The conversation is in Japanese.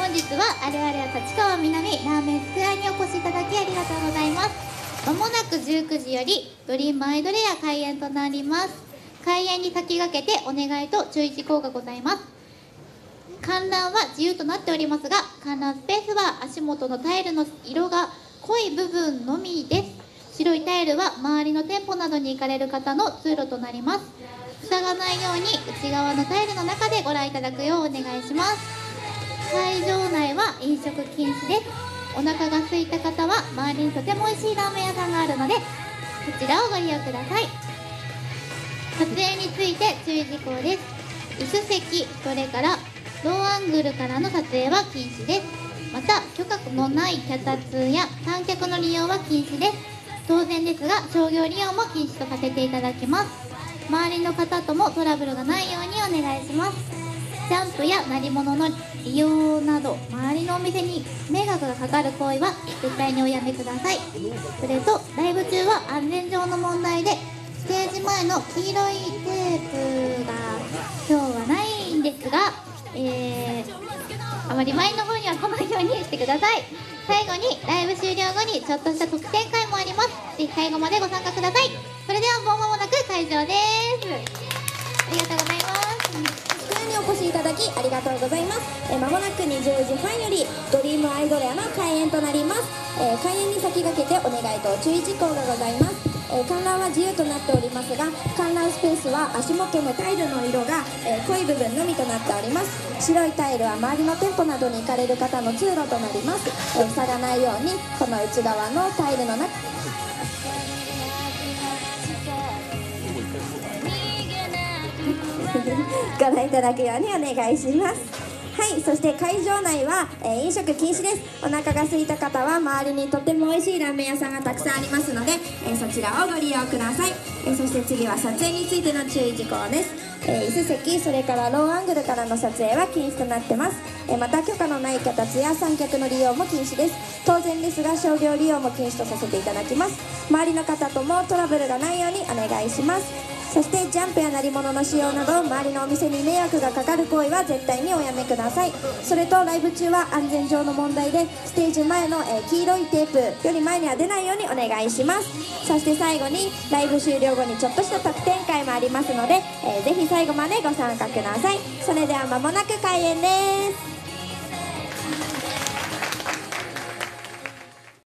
本日はあれあれ立川南ラーメンスクエアにお越しいただきありがとうございます。まもなく19時よりドリームアイドレア開演となります。開演に先駆けてお願いと注意事項がございます。観覧は自由となっておりますが、観覧スペースは足元のタイルの色が濃い部分のみです。白いタイルは周りの店舗などに行かれる方の通路となります。塞がないように内側のタイルの中でご覧いただくようお願いします。会場内は飲食禁止です。お腹が空いた方は周りにとても美味しいラーメン屋さんがあるのでこちらをご利用ください。撮影について注意事項です。椅子席、それからローアングルからの撮影は禁止です。また許可のない脚立や観客の利用は禁止です。当然ですが商業利用も禁止とさせていただきます。周りの方ともトラブルがないようにお願いします。ジャンプや鳴り物の利用など周りのお店に迷惑がかかる行為は絶対におやめください。それとライブ中は安全上の問題でステージ前の黄色いテープが今日はないんですが、あまり前の方には来ないようにしてください。最後にライブ終了後にちょっとした特典会もあります。ぜひ最後までご参加ください。それではもう間もなく会場です。ありがとうございます。 スクエアにお越しいただきありがとうございます。まもなく20時半よりドリームアイドレアの開演となります。開演に先駆けてお願いと注意事項がございます。観覧は自由となっておりますが、観覧スペースは足元のタイルの色が、濃い部分のみとなっております。白いタイルは周りの店舗などに行かれる方の通路となります。塞がないようにこの内側のタイルの中ご覧いただくようにお願いします。はい、そして会場内は、飲食禁止です。お腹が空いた方は周りにとても美味しいラーメン屋さんがたくさんありますので、そちらをご利用ください。そして次は撮影についての注意事項です。椅子席、それからローアングルからの撮影は禁止となってます。また許可のない脚立や三脚の利用も禁止です。当然ですが商業利用も禁止とさせていただきます。周りの方ともトラブルがないようにお願いします。そしてジャンプや鳴り物の使用など周りのお店に迷惑がかかる行為は絶対におやめください。それとライブ中は安全上の問題でステージ前の黄色いテープより前には出ないようにお願いします。そして最後にライブ終了後にちょっとした特典会もありますので、ぜひ最後までご参加ください。それでは間もなく開演です。